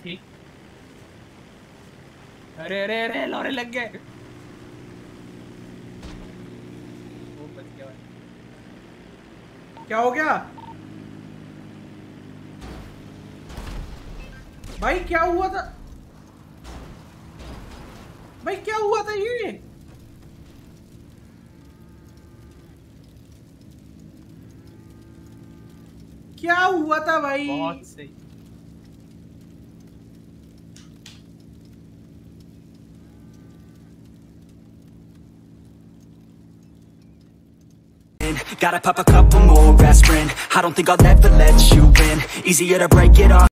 ठीक। अरे अरे अरे लॉरी लग गए। वो बच गया भाई। क्या हो गया भाई? क्या हुआ था भाई? क्या हुआ था ये? क्या हुआ था भाई? बहुत सही। Gotta pop a couple more aspirin. I don't think I'll ever let you in. Easier to break it off